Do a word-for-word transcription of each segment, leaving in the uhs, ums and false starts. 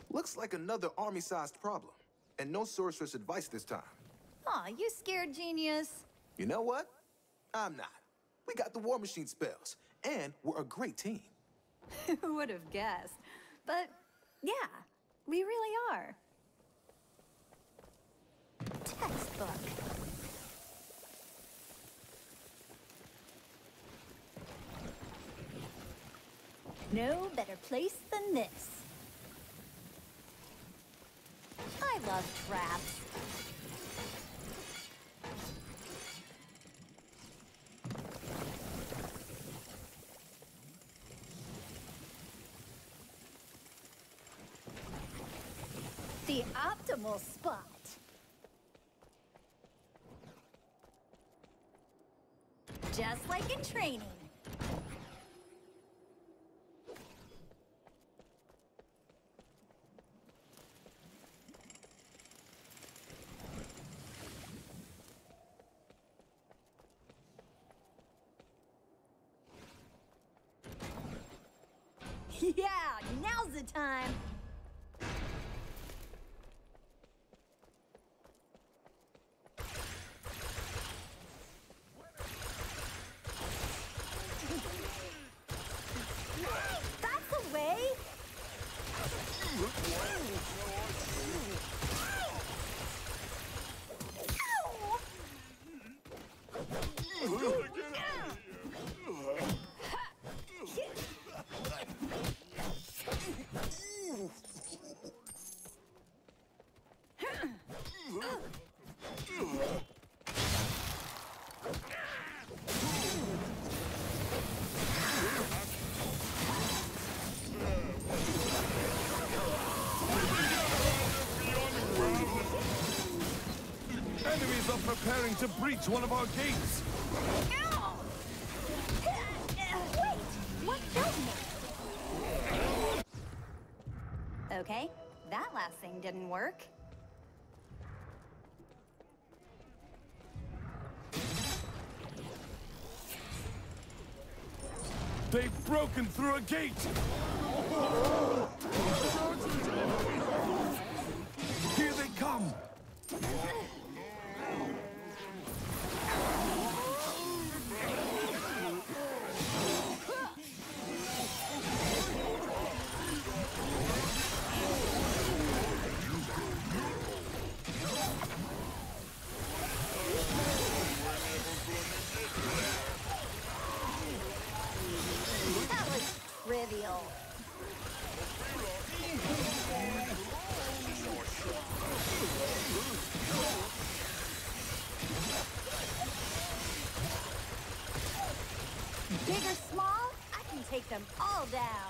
Looks like another army-sized problem. And no sorceress advice this time. Aw, you scared, genius. You know what? I'm not. We got the War Machine spells, and we're a great team. Who would have guessed? But, yeah, we really are. Textbook. No better place than this. I love traps. The optimal spot. Just like in training. Yeah, now's the time. That's a way. Enemies are preparing to breach one of our gates. Ow! Wait! What killed me? Okay, that last thing didn't work. They've broken through a gate! Here they come! That was trivial. Big or small, I can take them all down.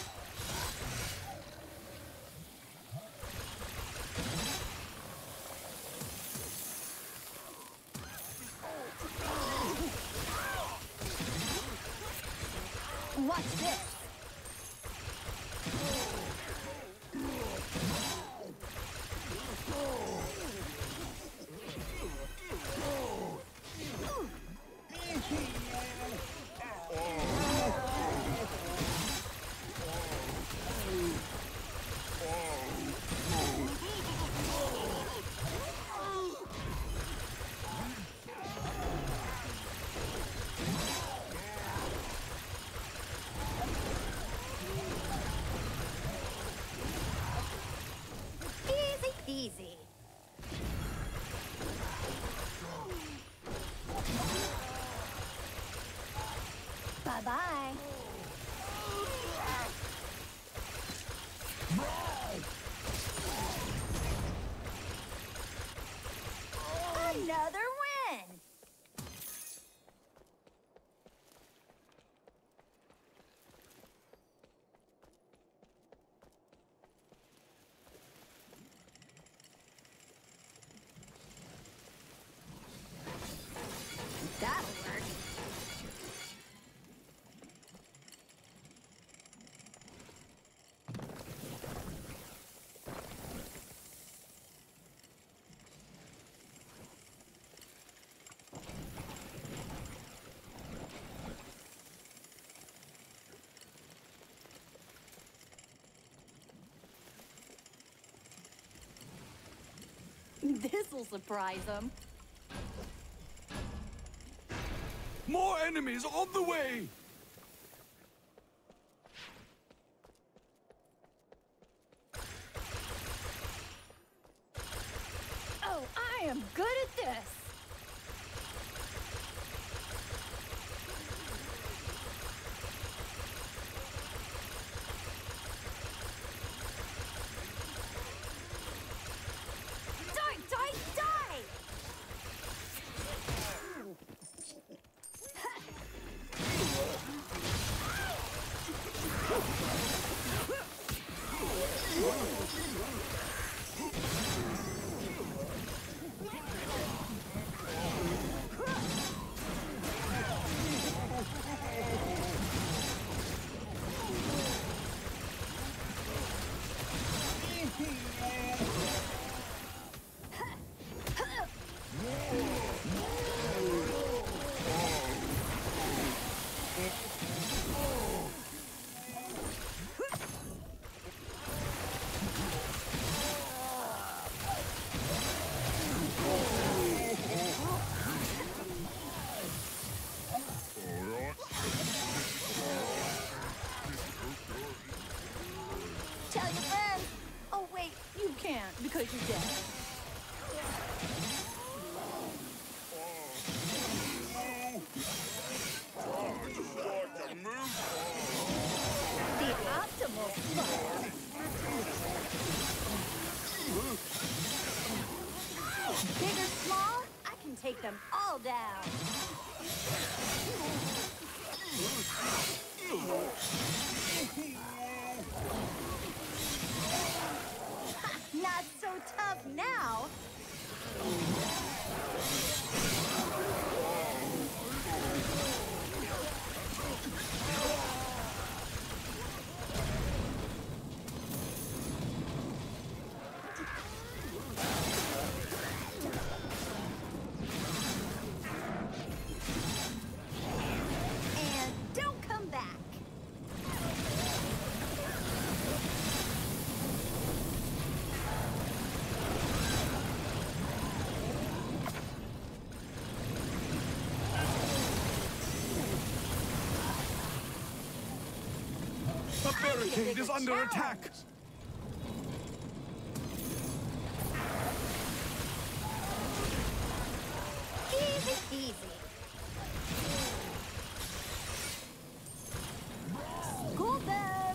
Watch this. This'll surprise them. More enemies on the way! Oh, I am good at this! Die, die, die! Tell your friends! Oh wait, you can't because you're dead. The optimal spot. Big or small, I can take them all down. Not so tough now. And don't come back. The barricade is under challenge. attack! Easy peasy. School them.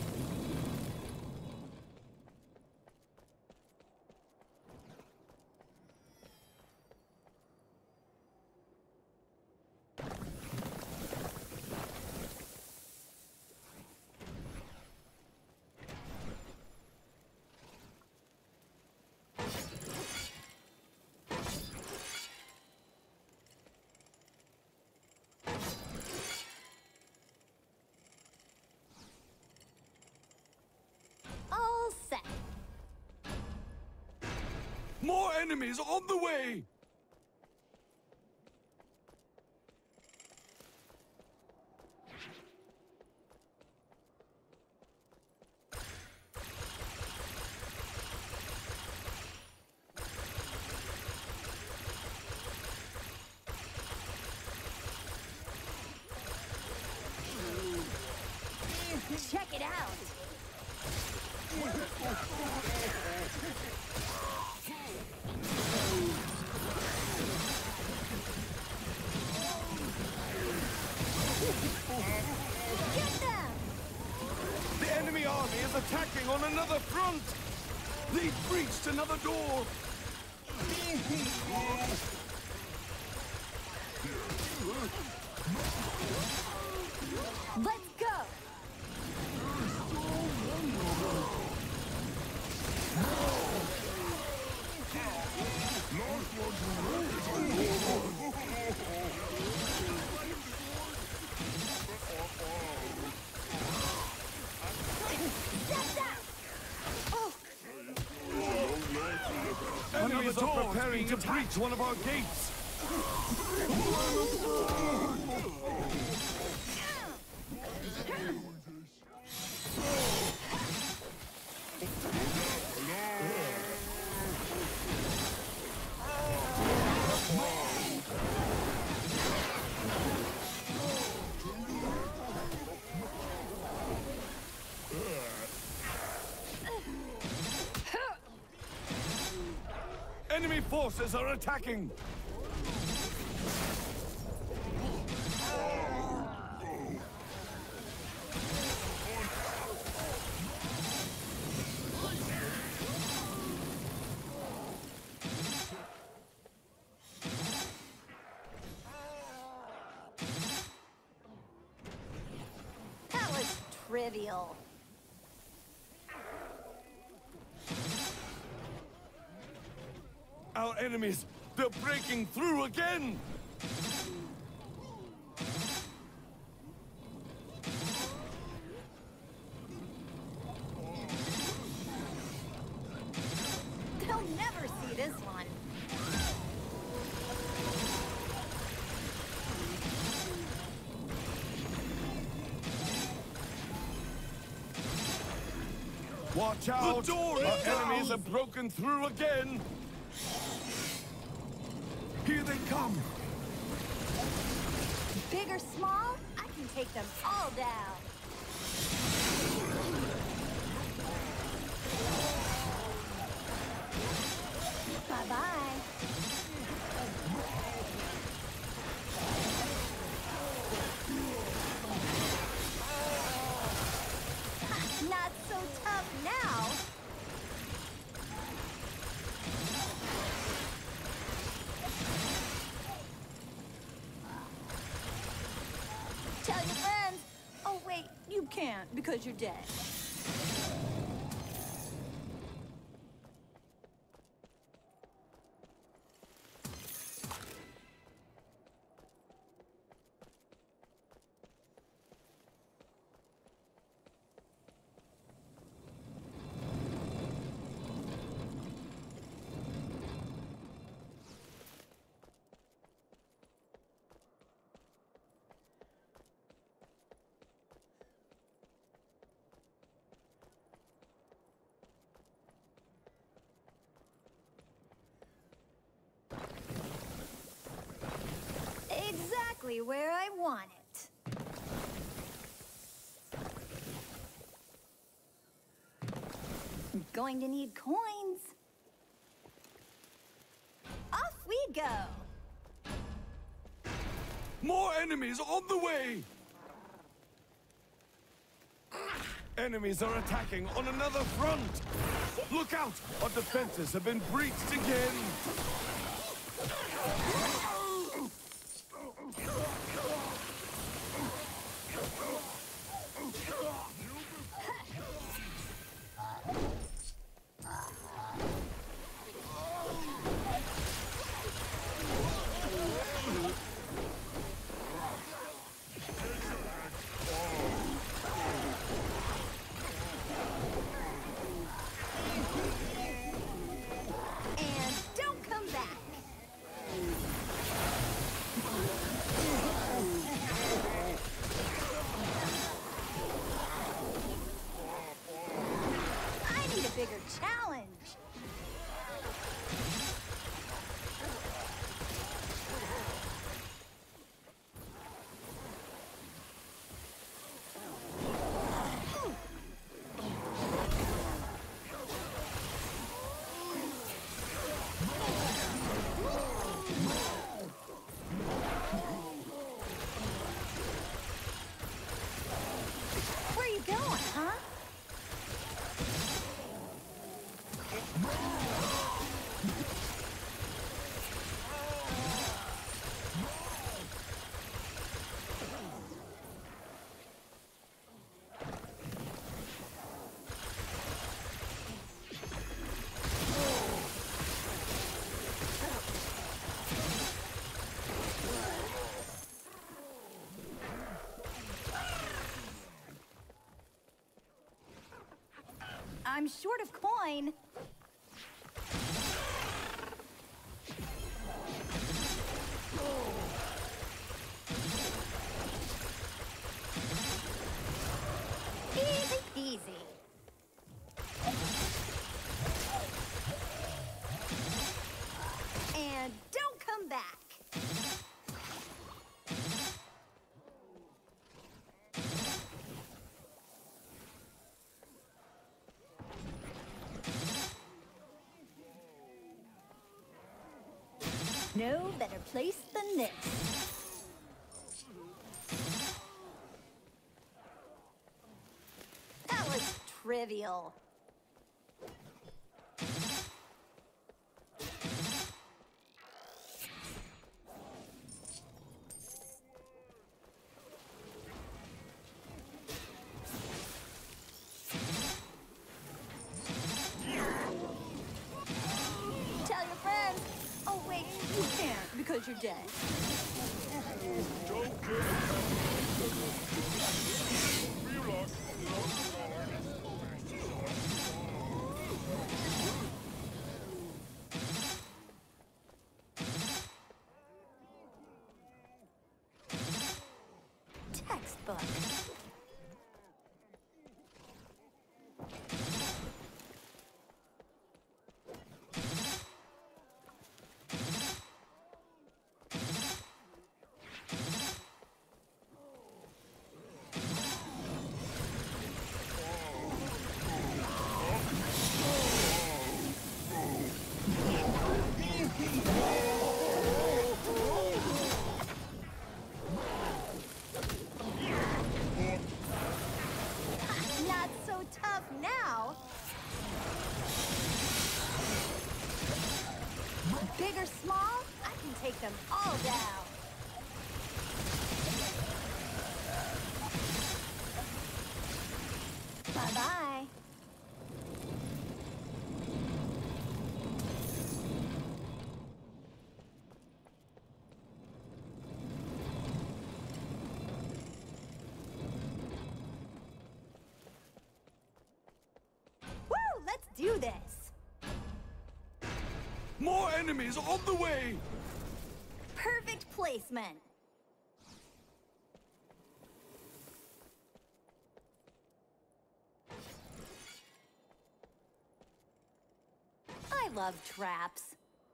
All set. More enemies on the way! Check it out. Get them! The enemy army is attacking on another front! They've breached another door! Let's go! Enemies are preparing to breach one of our gates! Enemy forces are attacking! That was trivial. Our enemies, they're breaking through again! They'll never see this one. Watch out! The door Our is enemies down! have broken through again! Here they come! Big or small, I can take them all down. Bye-bye. Not so tough now. Tell your friends. Oh, wait, you can't because you're dead. Exactly where I want it. I'm going to need coins. Off we go. More enemies on the way! Enemies are attacking on another front! Look out! Our defenses have been breached again! And don't come back. I need a bigger challenge. Where you going, huh? I'm short of coin. Easy peasy. And don't come back. No better place than this. That was trivial. Tell your friends. Oh wait, you can't because you're dead. Textbook. Not so tough now. Big or small, I can take them all down. Bye-bye. Woo! Let's do this. More enemies on the way! Perfect placement. I love traps.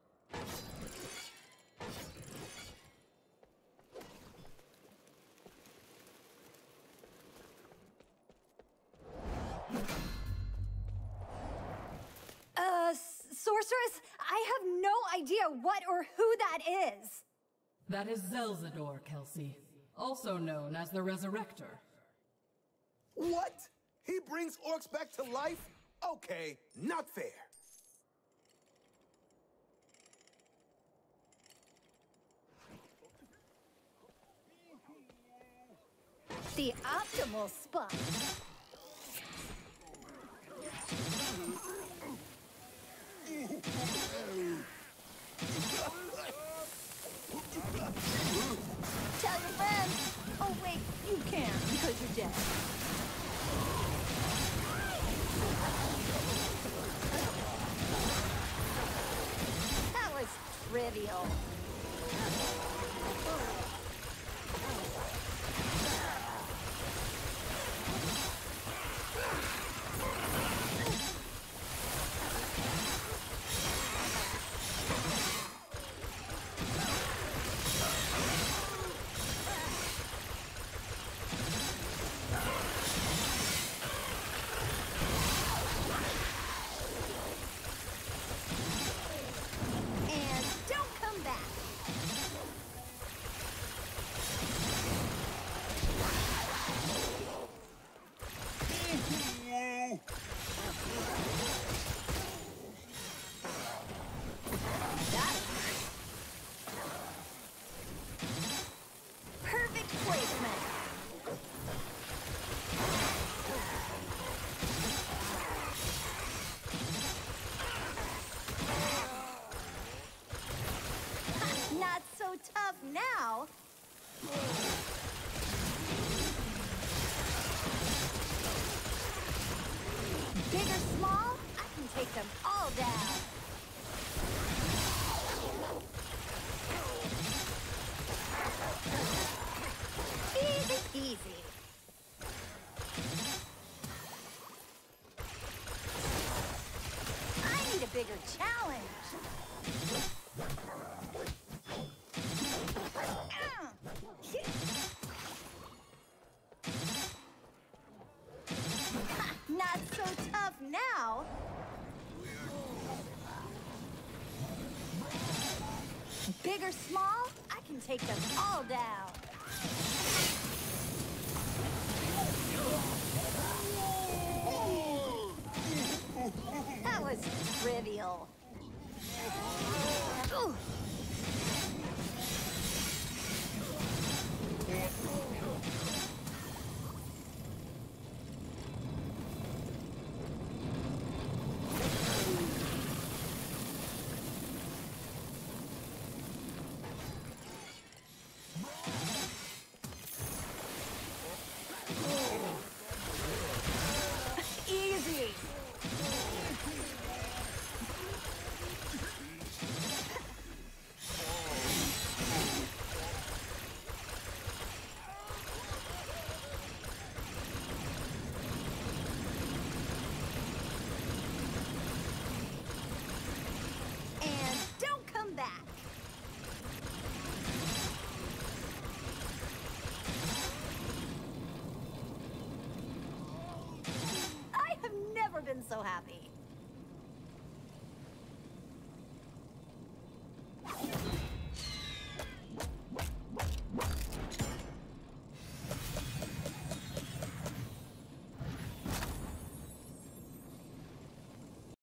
Uh, s- sorceress, I have no idea what or who that is. That is Zelzador, Kelsey, also known as the Resurrector. What? He brings orcs back to life? Okay, not fair. The optimal spot. Tell your friends. Oh wait, you can't because you're dead. That was trivial. And don't come back. That perfect placement. Not so tough now. Big or small, I can take them all down. Easy peasy. I need a bigger challenge. Not so tough now. Big or small, I can take them all down. That was trivial. Ooh. Easy. And don't come back. I have never been so happy.